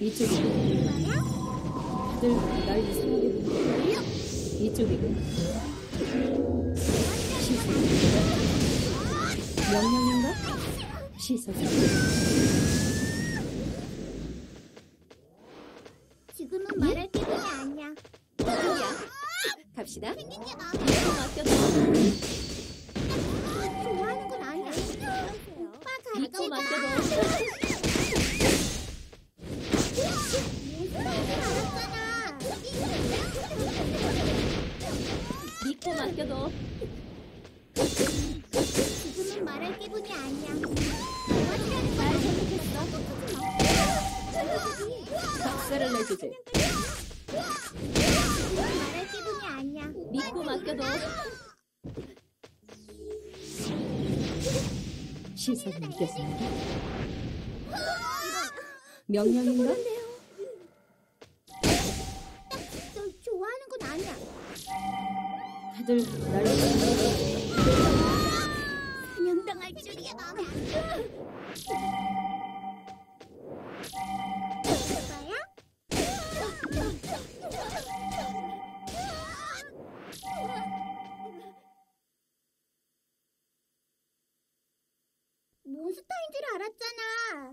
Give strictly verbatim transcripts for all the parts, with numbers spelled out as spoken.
이쪽이군. 다들 날 이상하게 보는 이쪽이군. 시선. 명령인가? 시선. 지금은 말할 기분이 아니야. 이쪽이야. 갑시다. 생긴 게 이거 마음에 맡겨둬. 좋아하는 건 아니야. 오빠 믿고 같이 맡겨둬. 가. 무슨 말인지 알았잖아. 믿고 맡겨둬. 지금은 말할 기분이 아니야. 잘 선택했어. 박살을 내주지. 지금은 말할 기분이 아니야. 믿고 맡겨둬. 시선이 느꼈습니다. 명령인가? 널 좋아하는 건 아니야. 다들 날 사냥당할 줄이야. 마음에 안 들어. 오빠야? 몬스터인 줄 알았잖아.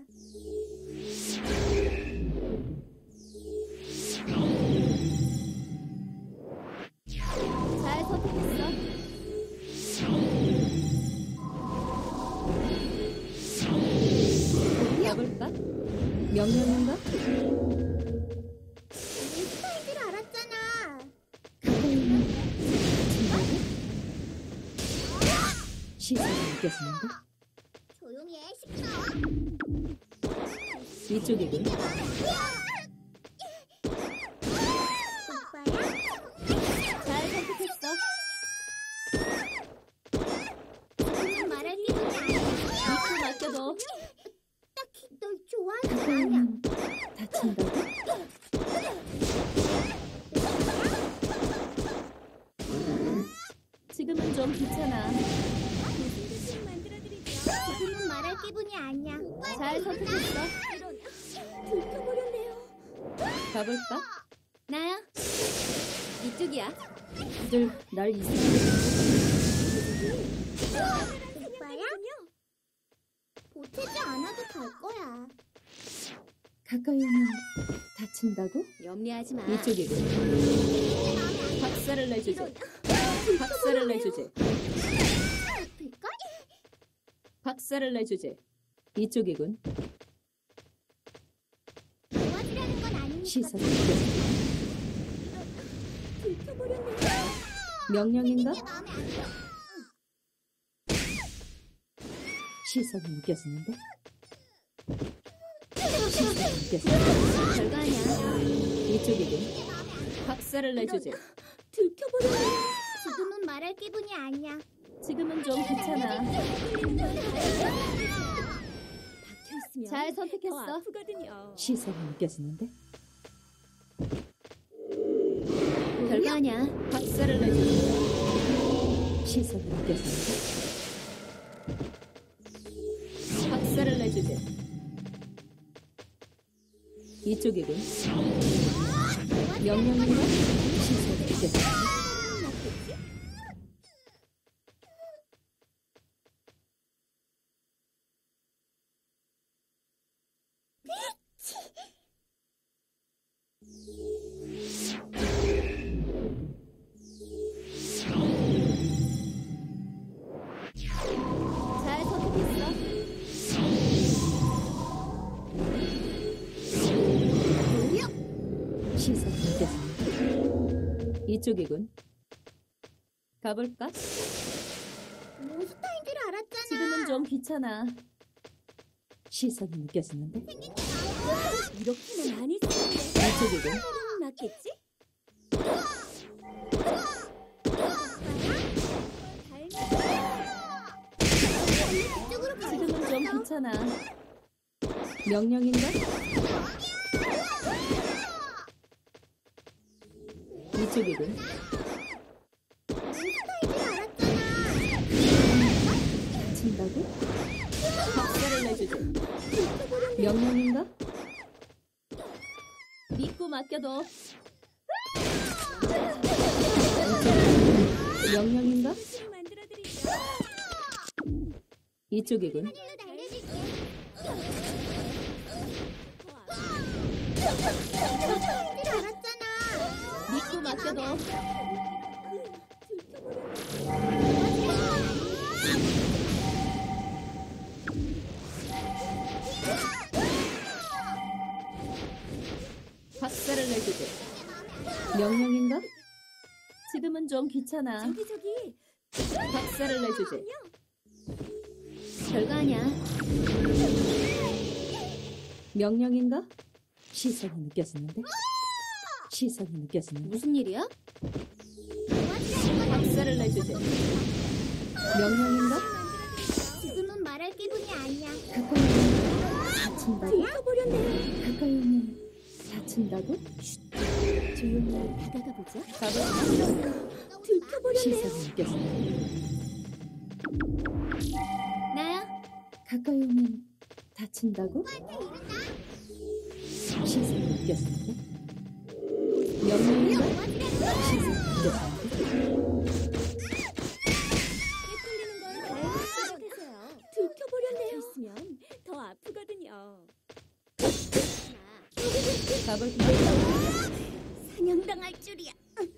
잘 선택했어. 가볼까? 명령인가? 몬스터인 줄 알았잖아. 시선이 느껴지는가? 조용히 해, 시끄러워. 이쪽이군. 오빠야? 잘 선택했어. 지금은 말할 기분이 아니야. 믿고 맡겨둬. 딱히 널 좋아하는 건 아니야. 다친다고? 지금은 좀 귀찮아. 지금은 말할 기분이 아니야. 잘 선택했어. 들켜버렸네요. 가볼까? 나야? 이쪽이야. 다들 날 이상하게 오빠야? 보태지 않아도 갈 거야. 가까이 오면 다친다고? 염려하지 마. 이쪽이군. 박살을 내주지. 박살을 내주지. 아플걸? 박살을 내주지. 이쪽이군. 도와주려는 건 아니니까. 시선이 들켜버렸네. 명령인가? 이게 마음에 안 들어. 시선이 느껴지는데? 시선이 느껴지는데? 별거 아니야. 이쪽이군. 박살을 내주지. 들켜버렸네. 지금은 말할 기분이 아니야. 지금은 좀 귀찮아. 박혀있으면 잘 선택했어. 아프거든요. 시선이 느껴지는데? 별거 아니야. 박살을 내주지. 시선이 느껴지는데? 박살을 내주지. 이쪽이군. 명령인가? 시선이 느껴지는데? 잘 선택했어. 시선이 느껴지는데? 이쪽이군. 가볼까? 몬스터인 줄 알았잖아. 지금은 좀 귀찮아. 시선이 느껴지는데? 이렇게는 안 했었는데. 이쪽이군. 하루는 낫겠지? 이쪽으로 가. 지금은 좀 귀찮아. 명령인가? 이쪽이군. 다친다고? 박살을 내주지. 명령인가? 맡겨둬. 명령인가? 음식 만들어드리죠. 이쪽이군. 하늘로 날려줄게. 줄 알았잖아. 믿고 맡겨둬. 박살을 내주지. 명령인가? 지금은 좀 귀찮아. 저기 저기. 박살을 내주지. 별거 아니야. 명령인가? 시선이 느껴지는데? 시선이 느껴지는데? 무슨 일이야? 박살을 내주지. 명령인가? 지금은 말할 기분이 아니야. 가까이 오면 다친다고? 들켜버렸네. 가까이 오면 다친다고? 조용히 다가가 보자. 가봐. 들켜버렸네요. 시선이 느껴지는데? 나야. 가까이 오면 다친다고? 시선이 느껴지는데? 명령인가? 시선이 느껴지는데? 꿰뚫리는 걸 다행히 생각해서요. 들켜버렸네요. 있으면 더 아프거든요. 가볼까? 사냥당할 줄이야.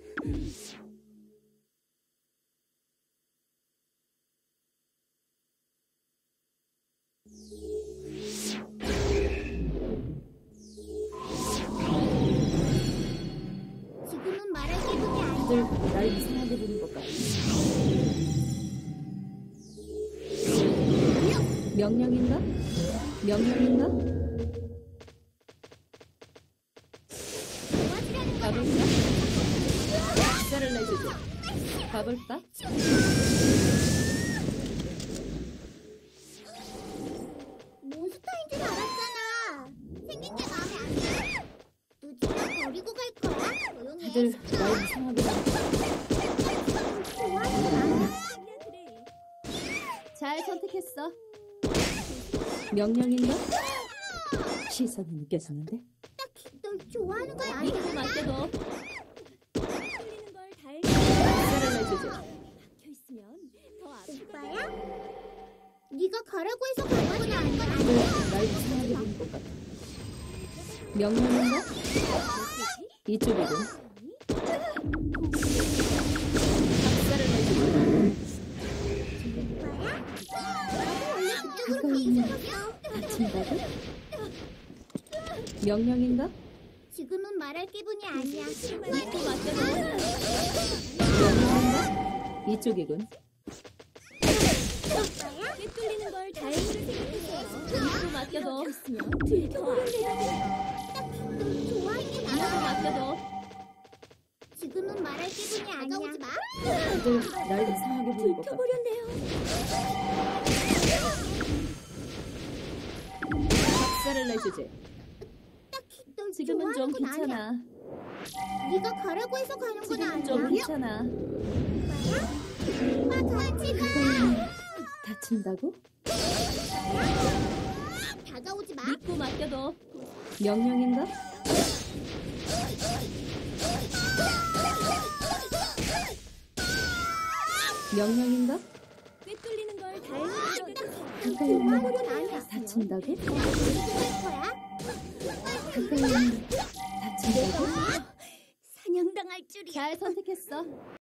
지금은 말할 기분이 아니야. 다들 날 이상하게 보는 것 같아. 명령인가? 명령인가? 가볼까? 박살을 내주지. 가볼까? 몬스터인 줄 알았잖아. 생긴 게 마음에 안 들. 너 집에 버리고 갈 거야? 조용히 해. 다들 날 이상하게 보는 것 같아. 좋아하는 거 잘 선택했어. 명령인가? 시선이 느껴지는데? 널 좋아하는 거 아니야? 믿고 맡겨둬. 틀리는 걸 달리 박살을 내주지. 박혀 있으면 더 아프거든. 오빠야? 네가 가라고 해서 가는 건 아니야. 다들 날 이상하게 보는 것 같아. 명령인가? 이쪽이군. 박살을 내주지. 가까이 오면 다친다고? 명령인가? 지금은 말할 기분이 아니야. 믿고 맡겨둬. 명령인가? 이쪽이군. 꿰뚫리는 걸 다행으로 생각해서 믿고 맡겨둬. 있으면 들켜버렸네요. 널 좋아하는 게 믿고 많아. 맡겨둬. 지금은 말할 기분이 아니야. 다가오지 마. 다들 날 이상하게 보는 것 같아. 들켜버렸네요. 박살을 내주지. 널 지금은 좀 좋아하는 건 아니야. 귀찮아. 네가 가라고 해서 가는 건 지금은 좀 아니야. 귀찮아. 와, 같이 가. 가까이 오면 다친다고? 다가오지 마. 믿고 맡겨둬. 명령인가? 명령인가? 꿰뚫리는 걸 다행으로 생각해서 가까이 오면 좋아하는 건 아니야. 다친다고? 할 거야? 가까이 오면 다친다고? 사냥당할 줄이야. 잘 선택했어.